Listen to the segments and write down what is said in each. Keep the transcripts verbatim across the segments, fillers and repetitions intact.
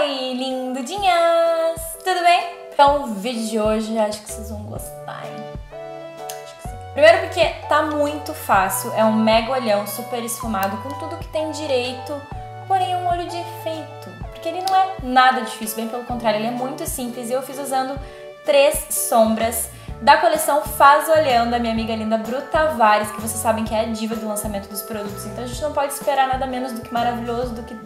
Oi, lindudinhas! Tudo bem? Então, o vídeo de hoje, acho que vocês vão gostar, hein? Acho que sim. Primeiro porque tá muito fácil, é um mega olhão super esfumado com tudo que tem direito, porém um olho de efeito. Porque ele não é nada difícil, bem pelo contrário, ele é muito simples e eu fiz usando três sombras da coleção Faz Olhão, da minha amiga linda Bru Tavares, que vocês sabem que é a diva do lançamento dos produtos, então a gente não pode esperar nada menos do que maravilhoso do que...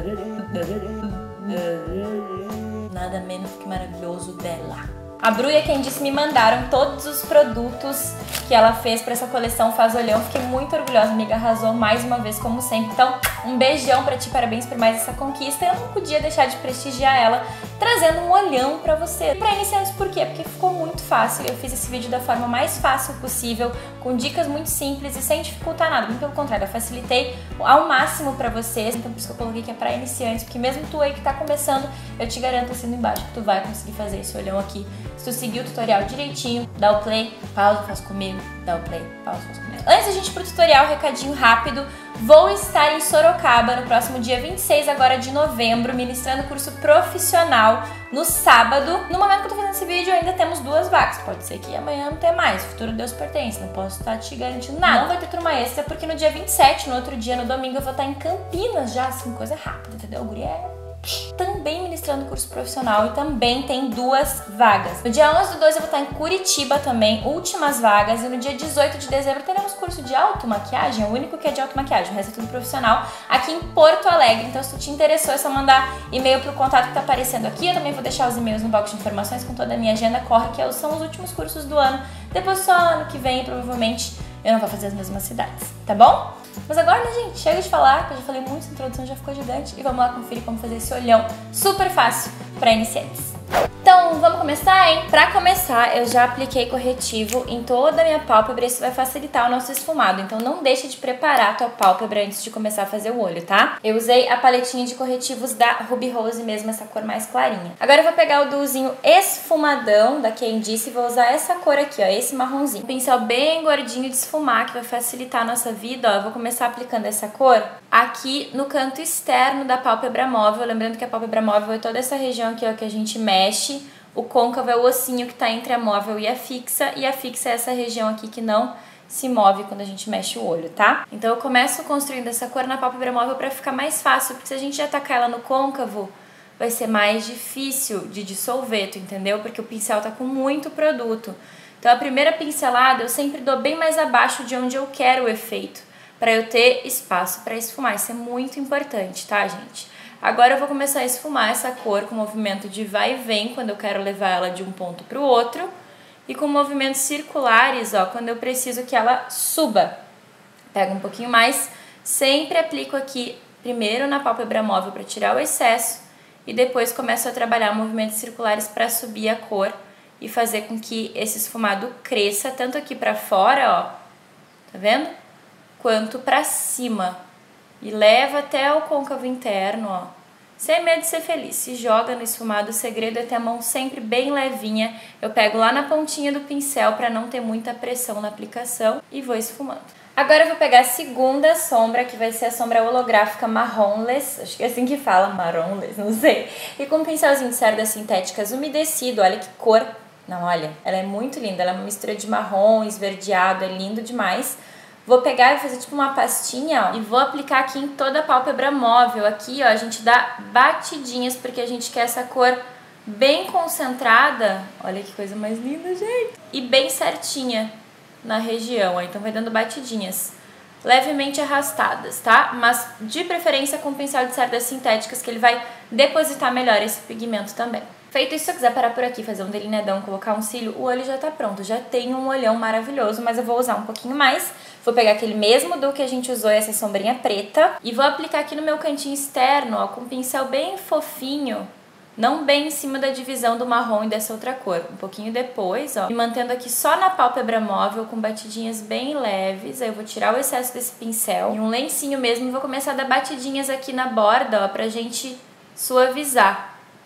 Nada menos do que maravilhoso dela. A Bru e a Candice me mandaram todos os produtos que ela fez para essa coleção Faz Olhão. Fiquei muito orgulhosa, amiga, arrasou mais uma vez, como sempre. Então, um beijão pra ti, parabéns por mais essa conquista. Eu não podia deixar de prestigiar ela, trazendo um olhão pra você. Pra iniciantes, por quê? Porque ficou muito fácil. Eu fiz esse vídeo da forma mais fácil possível, com dicas muito simples e sem dificultar nada. Muito pelo contrário, eu facilitei ao máximo pra vocês. Então, por isso que eu coloquei que é pra iniciantes, porque mesmo tu aí que tá começando, eu te garanto assim embaixo que tu vai conseguir fazer esse olhão aqui. Se tu seguir o tutorial direitinho, dá o play, pausa, faz comigo, dá o play, pausa, faz comigo. Antes da gente ir pro tutorial, recadinho rápido, vou estar em Sorocaba no próximo dia vinte e seis agora de novembro, ministrando curso profissional no sábado. No momento que eu tô fazendo esse vídeo, ainda temos duas vagas. Pode ser que amanhã não tenha mais, o futuro Deus pertence, não posso estar te garantindo nada. Não vai ter turma extra, porque no dia vinte e sete, no outro dia, no domingo, eu vou estar em Campinas já, assim, coisa rápida, entendeu? Guri é... também ministrando curso profissional e também tem duas vagas. No dia onze do dois eu vou estar em Curitiba também, últimas vagas, e no dia dezoito de dezembro teremos curso de automaquiagem, o único que é de automaquiagem, o resto é tudo profissional, aqui em Porto Alegre. Então se tu te interessou é só mandar e-mail pro contato que tá aparecendo aqui. Eu também vou deixar os e-mails no box de informações com toda a minha agenda, corre que são os últimos cursos do ano, depois só ano que vem provavelmente eu não vou fazer as mesmas cidades, tá bom? Mas agora, né, gente, chega de falar, que eu já falei muito, a introdução já ficou gigante, e vamos lá conferir como fazer esse olhão super fácil para iniciantes. Então, vamos começar, hein? Pra começar, eu já apliquei corretivo em toda a minha pálpebra, isso vai facilitar o nosso esfumado, então não deixe de preparar a tua pálpebra antes de começar a fazer o olho, tá? Eu usei a paletinha de corretivos da Ruby Rose mesmo, essa cor mais clarinha. Agora eu vou pegar o duozinho esfumadão da Candice e vou usar essa cor aqui, ó, esse marronzinho. Um pincel bem gordinho de esfumar, que vai facilitar a nossa vida, ó. Eu vou começar aplicando essa cor aqui no canto externo da pálpebra móvel, lembrando que a pálpebra móvel é toda essa região aqui, ó, que a gente mexe. O côncavo é o ossinho que tá entre a móvel e a fixa, e a fixa é essa região aqui que não se move quando a gente mexe o olho, tá? Então eu começo construindo essa cor na pálpebra móvel pra ficar mais fácil, porque se a gente já tacar ela no côncavo, vai ser mais difícil de dissolver, tu entendeu? Porque o pincel tá com muito produto. Então a primeira pincelada eu sempre dou bem mais abaixo de onde eu quero o efeito, pra eu ter espaço pra esfumar. Isso é muito importante, tá, gente? Agora eu vou começar a esfumar essa cor com movimento de vai e vem, quando eu quero levar ela de um ponto para o outro, e com movimentos circulares, ó, quando eu preciso que ela suba. Pego um pouquinho mais, sempre aplico aqui primeiro na pálpebra móvel para tirar o excesso, e depois começo a trabalhar movimentos circulares para subir a cor e fazer com que esse esfumado cresça, tanto aqui para fora, ó, tá vendo? Quanto para cima. E leva até o côncavo interno, ó. Sem medo de ser feliz. Se joga no esfumado. O segredo é ter a mão sempre bem levinha. Eu pego lá na pontinha do pincel para não ter muita pressão na aplicação e vou esfumando. Agora eu vou pegar a segunda sombra, que vai ser a sombra holográfica marronless. Acho que é assim que fala, marronless, não sei. E com um pincelzinho de cerdas sintéticas umedecido. Olha que cor. Não, olha. Ela é muito linda. Ela é uma mistura de marrom, esverdeado. É lindo demais. Vou pegar e fazer tipo uma pastinha, ó, e vou aplicar aqui em toda a pálpebra móvel. Aqui, ó, a gente dá batidinhas, porque a gente quer essa cor bem concentrada. Olha que coisa mais linda, gente! E bem certinha na região, ó. Então vai dando batidinhas levemente arrastadas, tá? Mas de preferência com pincel de cerdas sintéticas, que ele vai depositar melhor esse pigmento também. Feito isso, se eu quiser parar por aqui, fazer um delineadão, colocar um cílio, o olho já tá pronto. Já tem um olhão maravilhoso, mas eu vou usar um pouquinho mais. Vou pegar aquele mesmo do que a gente usou, essa sombrinha preta, e vou aplicar aqui no meu cantinho externo, ó, com um pincel bem fofinho, não bem em cima da divisão do marrom e dessa outra cor. Um pouquinho depois, ó, e mantendo aqui só na pálpebra móvel, com batidinhas bem leves. Aí eu vou tirar o excesso desse pincel e um lencinho mesmo, e vou começar a dar batidinhas aqui na borda, ó, pra gente suavizar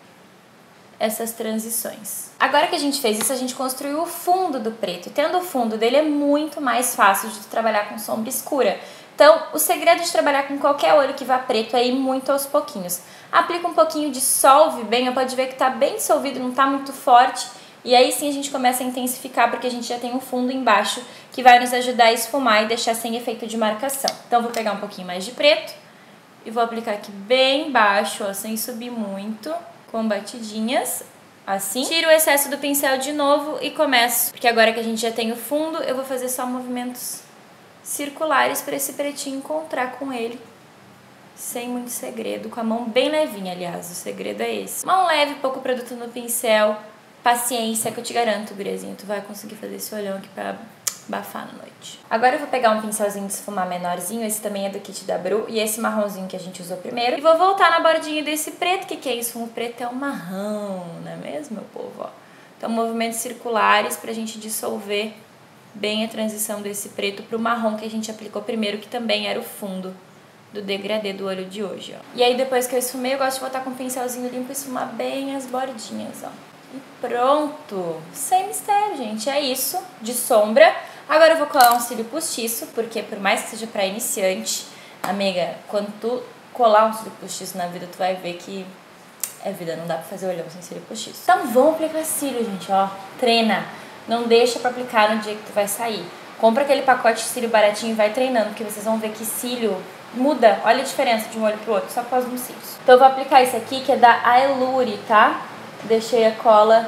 essas transições. Agora que a gente fez isso, a gente construiu o fundo do preto. Tendo o fundo dele, é muito mais fácil de trabalhar com sombra escura. Então, o segredo de trabalhar com qualquer olho que vá preto é ir muito aos pouquinhos. Aplica um pouquinho, dissolve bem, pode ver que tá bem dissolvido, não tá muito forte. E aí sim a gente começa a intensificar, porque a gente já tem um fundo embaixo que vai nos ajudar a esfumar e deixar sem efeito de marcação. Então, vou pegar um pouquinho mais de preto e vou aplicar aqui bem baixo, ó, sem subir muito, com batidinhas. Assim, tiro o excesso do pincel de novo e começo, porque agora que a gente já tem o fundo, eu vou fazer só movimentos circulares para esse pretinho encontrar com ele, sem muito segredo, com a mão bem levinha, aliás, o segredo é esse. Mão leve, pouco produto no pincel, paciência que eu te garanto, guriazinho, tu vai conseguir fazer esse olhão aqui pra abafar na noite. Agora eu vou pegar um pincelzinho de esfumar menorzinho, esse também é do kit da Bru, e esse marronzinho que a gente usou primeiro. E vou voltar na bordinha desse preto, que que é isso? O preto é o marrão, não é mesmo, meu povo? Ó. Então, movimentos circulares pra gente dissolver bem a transição desse preto pro marrom que a gente aplicou primeiro, que também era o fundo do degradê do olho de hoje, ó. E aí, depois que eu esfumei, eu gosto de botar com um pincelzinho limpo e esfumar bem as bordinhas, ó. E pronto! Sem mistério, gente. É isso, de sombra. Agora eu vou colar um cílio postiço, porque por mais que seja pra iniciante, amiga, quando tu colar um cílio postiço na vida, tu vai ver que é vida, não dá pra fazer olhão sem cílio postiço. Então vamos aplicar cílio, gente, ó. Treina. Não deixa pra aplicar no dia que tu vai sair. Compra aquele pacote de cílio baratinho e vai treinando, porque vocês vão ver que cílio muda. Olha a diferença de um olho pro outro, só por causa dos cílios. Então eu vou aplicar esse aqui, que é da Aelure, tá? Deixei a cola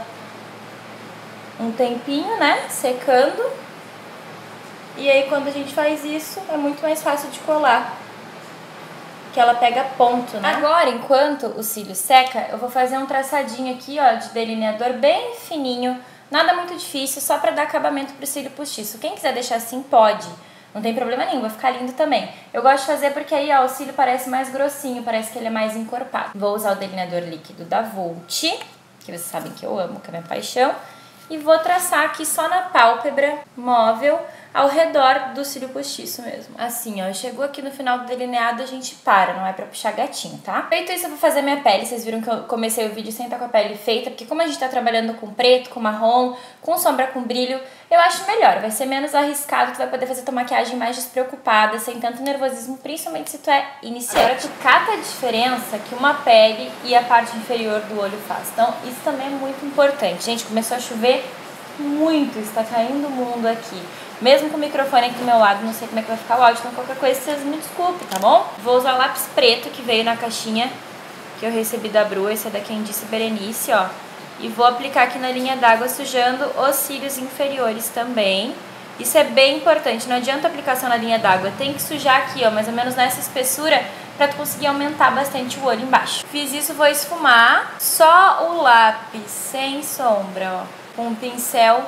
um tempinho, né, secando. E aí quando a gente faz isso, é muito mais fácil de colar, que ela pega ponto, né? Agora, enquanto o cílio seca, eu vou fazer um traçadinho aqui, ó, de delineador bem fininho. Nada muito difícil, só pra dar acabamento pro cílio postiço. Quem quiser deixar assim, pode. Não tem problema nenhum, vai ficar lindo também. Eu gosto de fazer porque aí, ó, o cílio parece mais grossinho, parece que ele é mais encorpado. Vou usar o delineador líquido da Vult, que vocês sabem que eu amo, que é minha paixão. E vou traçar aqui só na pálpebra móvel, ao redor do cílio postiço mesmo. Assim, ó, chegou aqui no final do delineado, a gente para, não é pra puxar gatinho, tá? Feito isso, eu vou fazer minha pele. Vocês viram que eu comecei o vídeo sem estar com a pele feita, porque como a gente tá trabalhando com preto, com marrom, com sombra com brilho, eu acho melhor, vai ser menos arriscado, tu vai poder fazer tua maquiagem mais despreocupada, sem tanto nervosismo, principalmente se tu é iniciante. Agora tu cata a diferença que uma pele e a parte inferior do olho faz. Então, isso também é muito importante. Gente, começou a chover muito, está caindo o mundo aqui. Mesmo com o microfone aqui do meu lado, não sei como é que vai ficar o áudio, então qualquer coisa vocês me desculpem, tá bom? Vou usar o lápis preto que veio na caixinha que eu recebi da Bru, esse é da Quem Disse Berenice, ó. E vou aplicar aqui na linha d'água, sujando os cílios inferiores também. Isso é bem importante, não adianta a aplicação na linha d'água, tem que sujar aqui, ó, mais ou menos nessa espessura, pra tu conseguir aumentar bastante o olho embaixo. Fiz isso, vou esfumar só o lápis, sem sombra, ó, com um pincel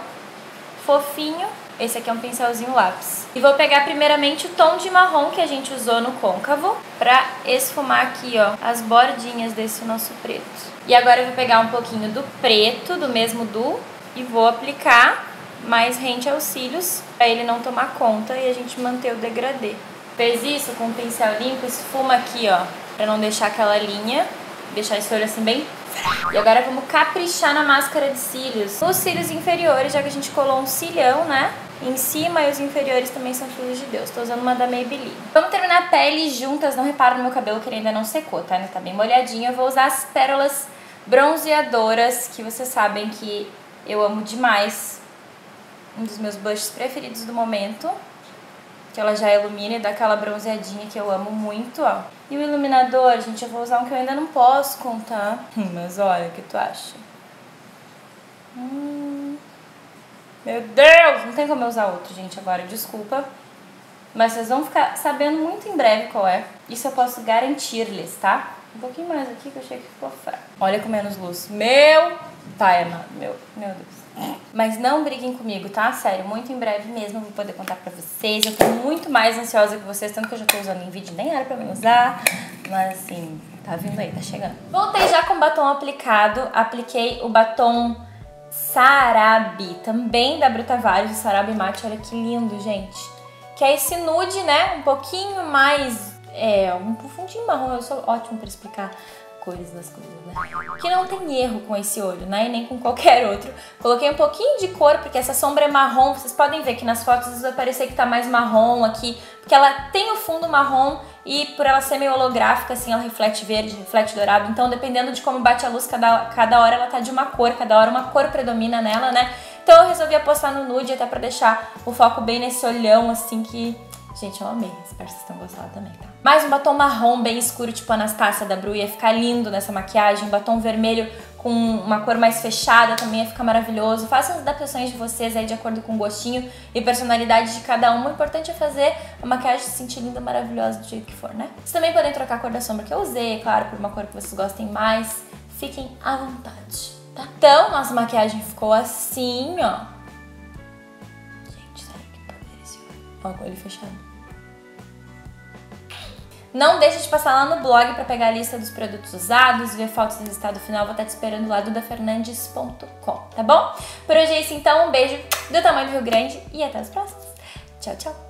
fofinho. Esse aqui é um pincelzinho lápis. E vou pegar primeiramente o tom de marrom que a gente usou no côncavo pra esfumar aqui, ó, as bordinhas desse nosso preto. E agora eu vou pegar um pouquinho do preto, do mesmo do, e vou aplicar mais rente aos cílios, pra ele não tomar conta e a gente manter o degradê. Fez isso com o pincel limpo, esfuma aqui, ó, pra não deixar aquela linha, deixar esse olho assim bem... E agora vamos caprichar na máscara de cílios. Os cílios inferiores, já que a gente colou um cilhão, né? Em cima, e os inferiores também são filhos de Deus. Tô usando uma da Maybelline. Vamos terminar a pele juntas. Não repara no meu cabelo que ele ainda não secou, tá? Ele tá bem molhadinho. Eu vou usar as pérolas bronzeadoras, que vocês sabem que eu amo demais. Um dos meus blushes preferidos do momento. Que ela já ilumina e dá aquela bronzeadinha que eu amo muito, ó. E o iluminador, gente, eu vou usar um que eu ainda não posso contar. Mas olha, o que tu acha? Hum... Meu Deus! Não tem como eu usar outro, gente, agora, desculpa. Mas vocês vão ficar sabendo muito em breve qual é. Isso eu posso garantir-lhes, tá? Um pouquinho mais aqui que eu achei que ficou fraco. Olha com menos luz. Meu pai amado, meu, meu Deus. Mas não briguem comigo, tá? Sério, muito em breve mesmo eu vou poder contar pra vocês. Eu tô muito mais ansiosa que vocês, tanto que eu já tô usando em vídeo, nem era pra mim usar. Mas assim, tá vindo aí, tá chegando. Voltei já com o batom aplicado. Apliquei o batom Sarabi, também da Bru Tavares, o Sarabi Mate. Olha que lindo, gente. Que é esse nude, né? Um pouquinho mais... É, um fundinho marrom, eu sou ótimo pra explicar. cores das coisas, né? Que não tem erro com esse olho, né? E nem com qualquer outro. Coloquei um pouquinho de cor, porque essa sombra é marrom. Vocês podem ver que nas fotos às vezes vai parecer que tá mais marrom aqui, porque ela tem o fundo marrom e por ela ser meio holográfica, assim, ela reflete verde, reflete dourado. Então, dependendo de como bate a luz, cada, cada hora ela tá de uma cor, cada hora uma cor predomina nela, né? Então eu resolvi apostar no nude até pra deixar o foco bem nesse olhão, assim, que... Gente, eu amei. Espero que vocês tenham gostado também, tá? Mais um batom marrom bem escuro, tipo Anastasia da Bru. Ia ficar lindo nessa maquiagem. Batom vermelho com uma cor mais fechada também ia ficar maravilhoso. Façam as adaptações de vocês aí de acordo com o gostinho e personalidade de cada um. O importante é fazer a maquiagem se sentir linda, maravilhosa do jeito que for, né? Vocês também podem trocar a cor da sombra que eu usei, claro, por uma cor que vocês gostem mais. Fiquem à vontade, tá? Então, nossa maquiagem ficou assim, ó. Gente, sério, que poder esse olho. Ó, com ele fechado. Não deixe de passar lá no blog para pegar a lista dos produtos usados, ver fotos do resultado final. Vou estar te esperando lá, duda fernandes ponto com, tá bom? Por hoje é isso então, um beijo do tamanho do Rio Grande e até os próximos. Tchau, tchau!